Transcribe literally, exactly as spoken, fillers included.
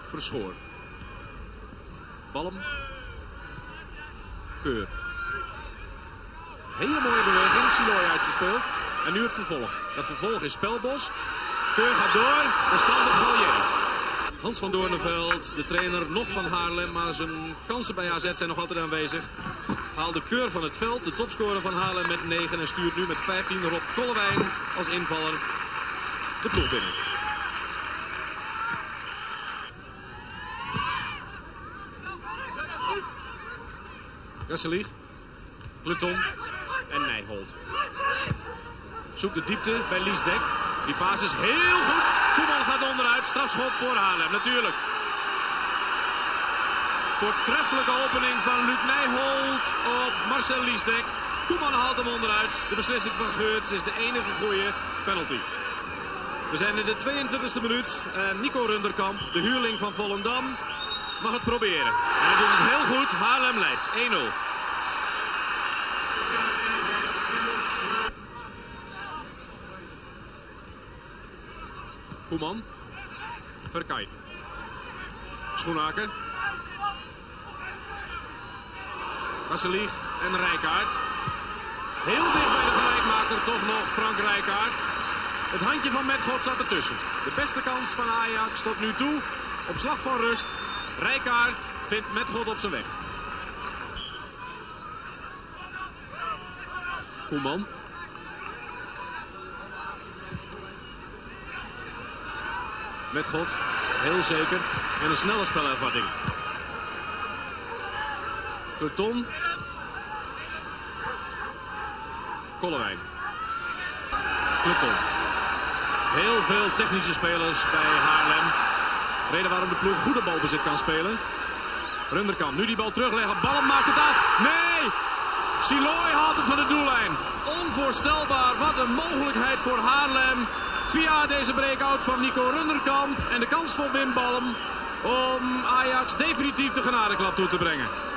Verschoor. Balm. Keur. Hele mooie beweging. Siloy uitgespeeld. En nu het vervolg. Dat vervolg is Spelbos. Keur gaat door. En stand op Gallier. Hans van Doornenveld, de trainer nog van Haarlem. Maar zijn kansen bij A Z zijn nog altijd aanwezig. Haalde Keur van het veld. De topscorer van Haarlem met negen. En stuurt nu met vijftien Rob Kollewijn als invaller de ploeg binnen. Gasselig, Pluton en Nijholt. Zoekt de diepte bij Liesdek. Die paas is heel goed. Koeman gaat onderuit. Strafschop voor Haarlem, natuurlijk. Voortreffelijke opening van Luc Nijholt op Marcel Liesdek. Koeman haalt hem onderuit. De beslissing van Geurts is de enige goede penalty. We zijn in de tweeëntwintigste minuut. En Nico Runderkamp, de huurling van Volendam, mag het proberen. En hij doet het heel goed. Haarlem leidt één nul. Koeman. Verkijk. Schoenaker. Gasselig en Rijkaard. Heel dicht bij de gelijkmaker toch nog Frank Rijkaard. Het handje van Metgod zat ertussen. De beste kans van Ajax tot nu toe. Op slag van rust. Rijkaard vindt Metgod op zijn weg. Koeman. Metgod, heel zeker. En een snelle spelervatting. Pluton. Kollewijn. Pluton. Heel veel technische spelers bij Haarlem. Reden waarom de ploeg goede balbezit kan spelen. Runderkamp, nu die bal terugleggen. Balm maakt het af. Nee! Siloy haalt hem van de doellijn. Onvoorstelbaar. Wat een mogelijkheid voor Haarlem. Via deze breakout van Nico Runderkamp. En de kans voor Wim Balm om Ajax definitief de genadeklap toe te brengen.